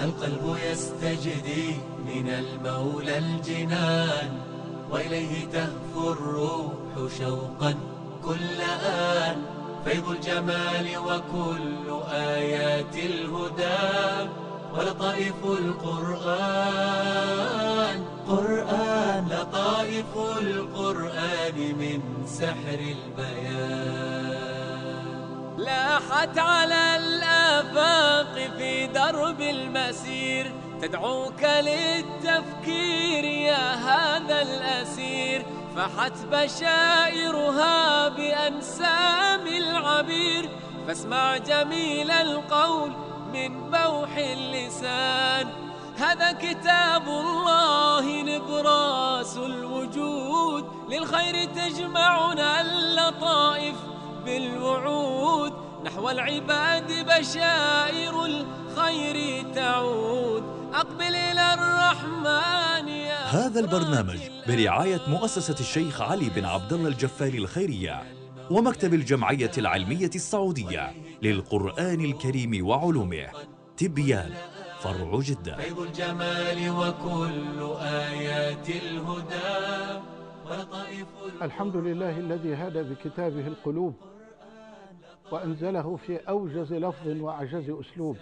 القلب يستجدي من المولى الجنان، وإليه تهفو الروح شوقا كل آن. فيض الجمال وكل آيات الهدى ولطائف القرآن، لطائف القرآن من سحر البيان. لاحت على الآفاق في درب المسير، تدعوك للتفكير يا هذا الأسير. فحت بشائرها بأنسام العبير، فاسمع جميل القول من بوح اللسان. هذا كتاب الله نبراس الوجود، للخير تجمعنا اللطائف بالوعود. نحو العباد بشائر الخير تعود، أقبل إلى الرحمن يا هذا البرنامج برعاية مؤسسة الشيخ علي بن عبد الله الجفاري الخيرية ومكتب الجمعية العلمية السعودية للقرآن الكريم وعلومه، تبيان، فرع جدة. فيض الجمال وكل آيات الهدى ولطائف. الحمد لله الذي هدى بكتابه القلوب، وأنزله في أوجز لفظ وأعجز أسلوب،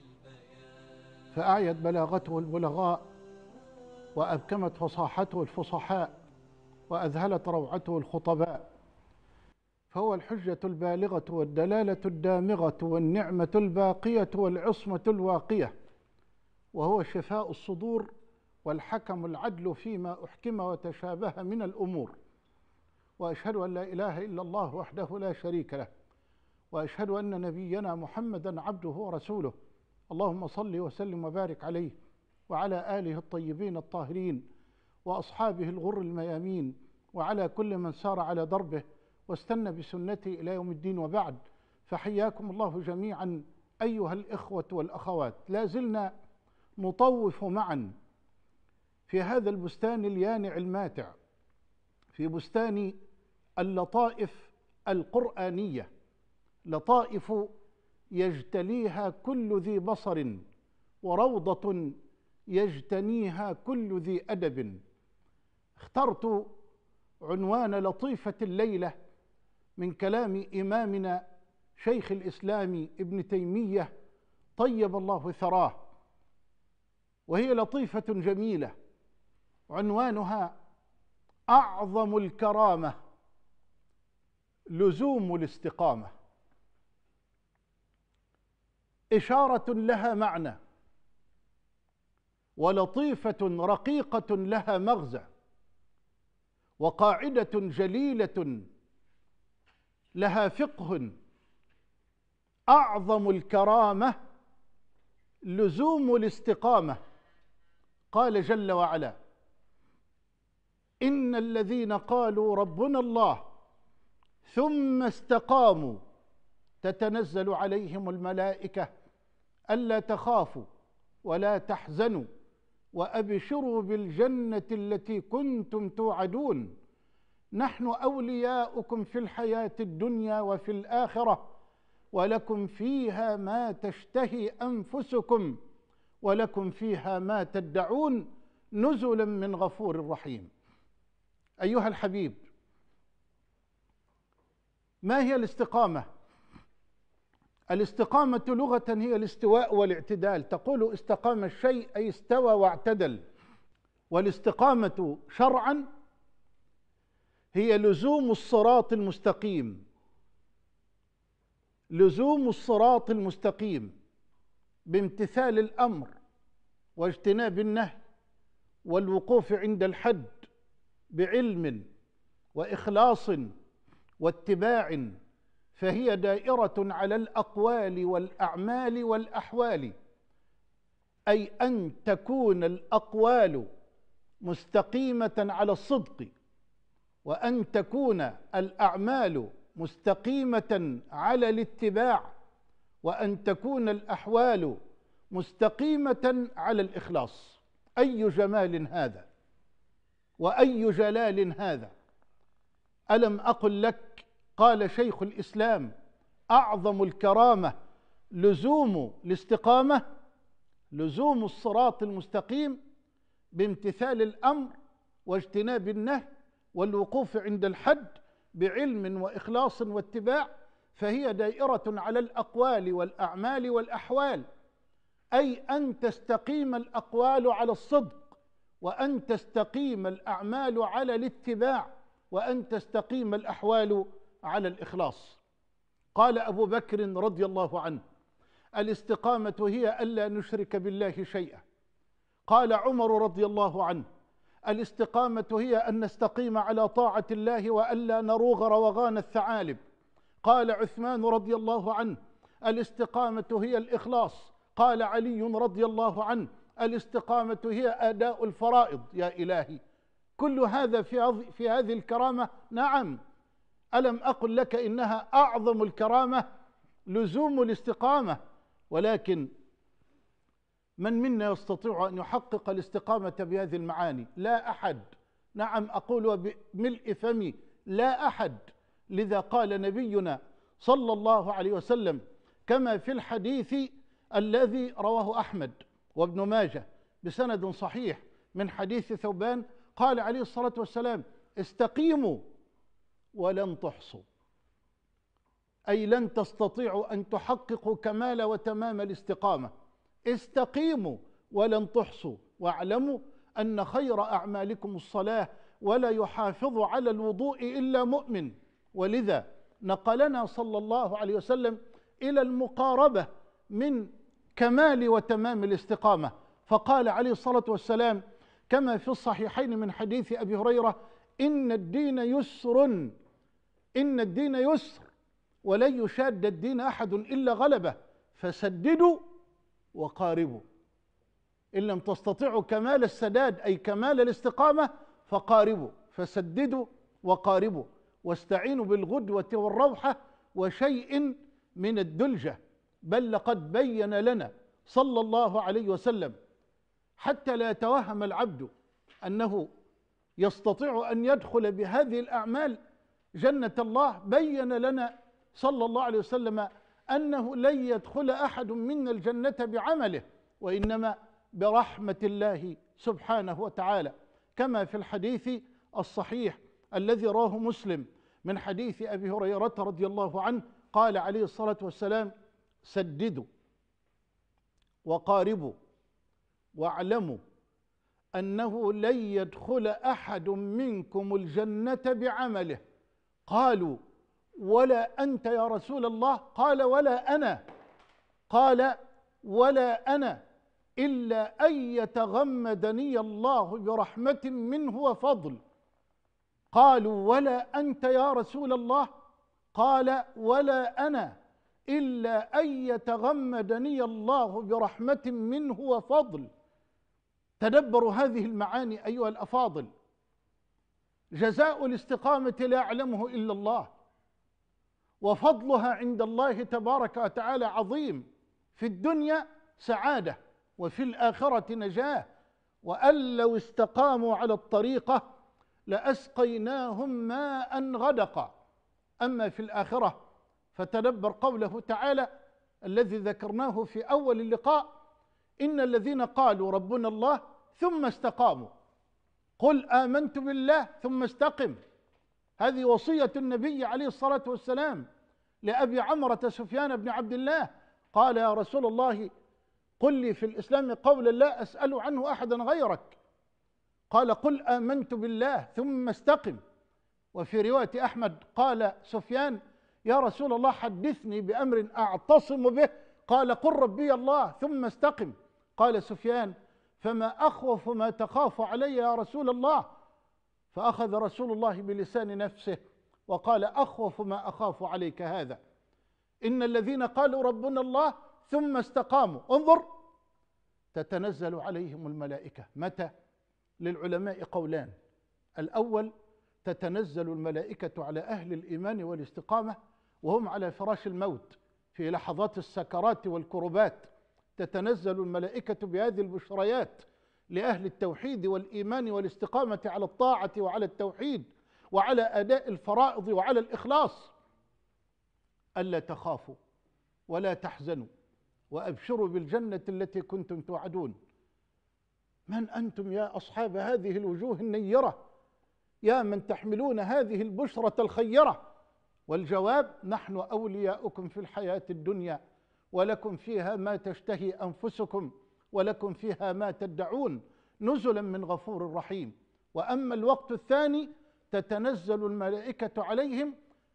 فأعيت بلاغته البلغاء، وأبكمت فصاحته الفصحاء، وأذهلت روعته الخطباء. فهو الحجة البالغة والدلالة الدامغة والنعمة الباقية والعصمة الواقية، وهو شفاء الصدور والحكم العدل فيما أحكم وتشابه من الأمور. وأشهد أن لا إله إلا الله وحده لا شريك له، وأشهد أن نبينا محمدا عبده ورسوله. اللهم صل وسلم وبارك عليه وعلى آله الطيبين الطاهرين وأصحابه الغر الميامين، وعلى كل من سار على دربه واستنى بسنته إلى يوم الدين. وبعد، فحياكم الله جميعا أيها الإخوة والأخوات. لا زلنا نطوف معا في هذا البستان اليانع الماتع، في بستان اللطائف القرآنية، لطائف يجتليها كل ذي بصر، وروضة يجتنيها كل ذي أدب. اخترت عنوان لطيفة الليلة من كلام إمامنا شيخ الإسلام ابن تيمية طيب الله ثراه، وهي لطيفة جميلة عنوانها أعظم الكرامة لزوم الاستقامة، إشارة لها معنى، ولطيفة رقيقة لها مغزى، وقاعدة جليلة لها فقه. أعظم الكرامة لزوم الاستقامة. قال جل وعلا: إن الذين قالوا ربنا الله ثم استقاموا تتنزل عليهم الملائكة ألا تخافوا ولا تحزنوا وأبشروا بالجنة التي كنتم توعدون، نحن أولياؤكم في الحياة الدنيا وفي الآخرة، ولكم فيها ما تشتهي أنفسكم ولكم فيها ما تدعون، نزلا من غفور رحيم. أيها الحبيب، ما هي الاستقامة؟ الاستقامة لغة هي الاستواء والاعتدال. تقول استقام الشيء أي استوى واعتدل. والاستقامة شرعا هي لزوم الصراط المستقيم، لزوم الصراط المستقيم بامتثال الأمر واجتناب النهي والوقوف عند الحد بعلم وإخلاص واتباع. فهي دائرة على الأقوال والأعمال والأحوال، أي أن تكون الأقوال مستقيمة على الصدق، وأن تكون الأعمال مستقيمة على الاتباع، وأن تكون الأحوال مستقيمة على الإخلاص. أي جمال هذا وأي جلال هذا! ألم أقل لك، قال شيخ الإسلام: أعظم الكرامة لزوم الاستقامة. لزوم الصراط المستقيم بامتثال الأمر واجتناب النهي والوقوف عند الحد بعلم وإخلاص واتباع، فهي دائرة على الأقوال والأعمال والأحوال، أي أن تستقيم الأقوال على الصدق، وأن تستقيم الأعمال على الاتباع، وأن تستقيم الأحوال على الإخلاص. قال أبو بكر رضي الله عنه: الاستقامة هي ألا نشرك بالله شيئا. قال عمر رضي الله عنه: الاستقامة هي أن نستقيم على طاعة الله وألا نروغ روغان الثعالب. قال عثمان رضي الله عنه: الاستقامة هي الإخلاص. قال علي رضي الله عنه: الاستقامة هي أداء الفرائض. يا إلهي، كل هذا في هذه الكرامة؟ نعم. ألم أقل لك إنها أعظم الكرامة لزوم الاستقامة؟ ولكن من منا يستطيع أن يحقق الاستقامة بهذه المعاني؟ لا أحد. نعم، أقول بملء فمي: لا أحد. لذا قال نبينا صلى الله عليه وسلم كما في الحديث الذي رواه أحمد وابن ماجه بسند صحيح من حديث ثوبان، قال عليه الصلاة والسلام: استقيموا ولن تحصوا، أي لن تستطيعوا أن تحققوا كمال وتمام الاستقامة. استقيموا ولن تحصوا، واعلموا أن خير أعمالكم الصلاة، ولا يحافظ على الوضوء إلا مؤمن. ولذا نقلنا صلى الله عليه وسلم إلى المقاربة من كمال وتمام الاستقامة، فقال عليه الصلاة والسلام كما في الصحيحين من حديث أبي هريرة: إن الدين يسر، إن الدين يسر، ولن يشاد الدين أحد إلا غلبه، فسددوا وقاربوا. إن لم تستطيعوا كمال السداد أي كمال الاستقامة فقاربوا، فسددوا وقاربوا، واستعينوا بالغدوة والروحة وشيء من الدلجة. بل لقد بين لنا صلى الله عليه وسلم، حتى لا يتوهم العبد أنه يستطيع أن يدخل بهذه الأعمال جنة الله، بين لنا صلى الله عليه وسلم أنه لن يدخل أحد منا الجنة بعمله، وإنما برحمة الله سبحانه وتعالى، كما في الحديث الصحيح الذي رواه مسلم من حديث أبي هريرة رضي الله عنه، قال عليه الصلاة والسلام: سددوا وقاربوا واعلموا أنه لن يدخل أحد منكم الجنة بعمله. قالوا: ولا أنت يا رسول الله؟ قال: ولا أنا. قال: ولا أنا، إلا أن يتغمدني الله برحمة منه وفضل. قالوا: ولا أنت يا رسول الله؟ قال: ولا أنا، إلا أن يتغمدني الله برحمة منه وفضل. تدبروا هذه المعاني أيها الأفاضل. جزاء الاستقامة لا يعلمه إلا الله، وفضلها عند الله تبارك وتعالى عظيم. في الدنيا سعادة، وفي الآخرة نجاة. وأن لو استقاموا على الطريقة لأسقيناهم ماء غدقا. أما في الآخرة فتدبر قوله تعالى الذي ذكرناه في أول اللقاء: إن الذين قالوا ربنا الله ثم استقاموا. قل آمنت بالله ثم استقم. هذه وصية النبي عليه الصلاة والسلام لأبي عمرة سفيان بن عبد الله. قال: يا رسول الله، قل لي في الإسلام قولا لا أسأل عنه أحدا غيرك. قال: قل آمنت بالله ثم استقم. وفي رواية أحمد قال سفيان: يا رسول الله، حدثني بأمر أعتصم به. قال: قل ربي الله ثم استقم. قال سفيان: فما أخوف ما تخاف علي يا رسول الله؟ فأخذ رسول الله بلسان نفسه وقال: أخوف ما أخاف عليك هذا. إن الذين قالوا ربنا الله ثم استقاموا، انظر، تتنزل عليهم الملائكة. متى؟ للعلماء قولان: الأول، تتنزل الملائكة على أهل الإيمان والاستقامة وهم على فراش الموت في لحظات السكرات والكربات، تتنزل الملائكة بهذه البشريات لأهل التوحيد والإيمان والاستقامة على الطاعة وعلى التوحيد وعلى أداء الفرائض وعلى الإخلاص: ألا تخافوا ولا تحزنوا وأبشروا بالجنة التي كنتم توعدون. من أنتم يا أصحاب هذه الوجوه النيرة، يا من تحملون هذه البشرة الخيرة؟ والجواب: نحن أولياؤكم في الحياة الدنيا ولكم فيها ما تشتهي أنفسكم ولكم فيها ما تدعون نزلا من غفور رحيم. وأما الوقت الثاني تتنزل الملائكة عليهم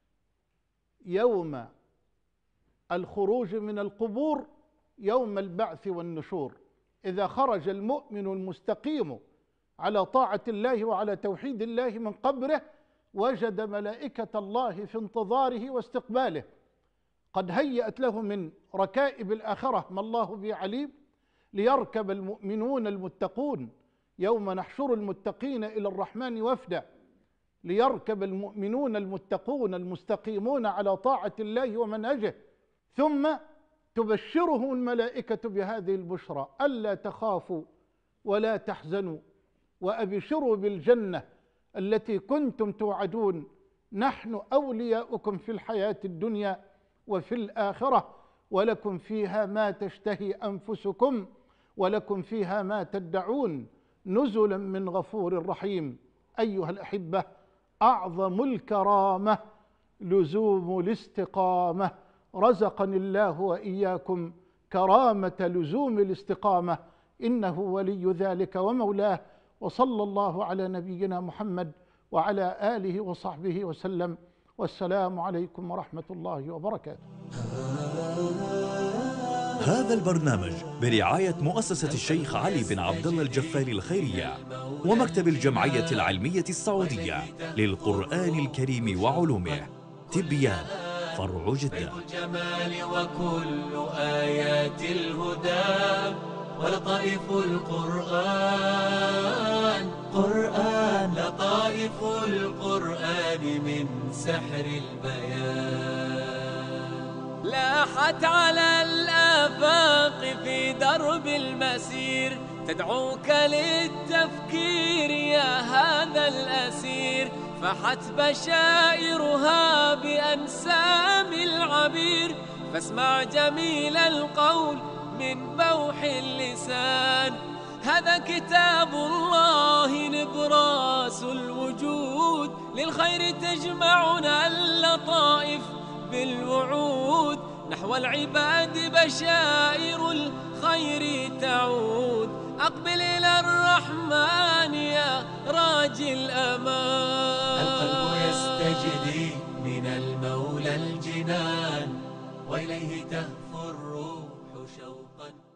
يوم الخروج من القبور، يوم البعث والنشور. إذا خرج المؤمن المستقيم على طاعة الله وعلى توحيد الله من قبره، وجد ملائكة الله في انتظاره واستقباله، قد هيأت له من ركائب الآخرة ما الله به عليم، ليركب المؤمنون المتقون يوم نحشر المتقين إلى الرحمن وفدا، ليركب المؤمنون المتقون المستقيمون على طاعة الله ومنهجه، ثم تبشرهم الملائكة بهذه البشرى: ألا تخافوا ولا تحزنوا وأبشروا بالجنة التي كنتم توعدون، نحن أولياؤكم في الحياة الدنيا وفي الآخرة، ولكم فيها ما تشتهي أنفسكم ولكم فيها ما تدعون نزلا من غفور رحيم. أيها الأحبة، أعظم الكرامة لزوم الاستقامة. رزقني الله وإياكم كرامة لزوم الاستقامة، إنه ولي ذلك ومولاه. وصلى الله على نبينا محمد وعلى آله وصحبه وسلم، والسلام عليكم ورحمة الله وبركاته. هذا البرنامج برعاية مؤسسة الشيخ علي بن عبد الله الجفاري الخيرية ومكتب الجمعية العلمية السعودية للقرآن الكريم وعلومه، تبيان، فرع جدة. الجمال وكل آيات الهدى ولطائف القرآن، لطائف القرآن من سحر البيان. لاحت على الآفاق في درب المسير، تدعوك للتفكير يا هذا الأسير، فحت بشائرها بأنسام العبير، فاسمع جميل القول من بوح اللسان. هذا كتاب الله نبراس الوجود، للخير تجمعنا اللطائف بالوعود، نحو العباد بشائر الخير تعود. أقبل إلى الرحمن يا راجي الأمان. القلب يستجدي من المولى الجنان، وإليه تهفو الروح شوقا.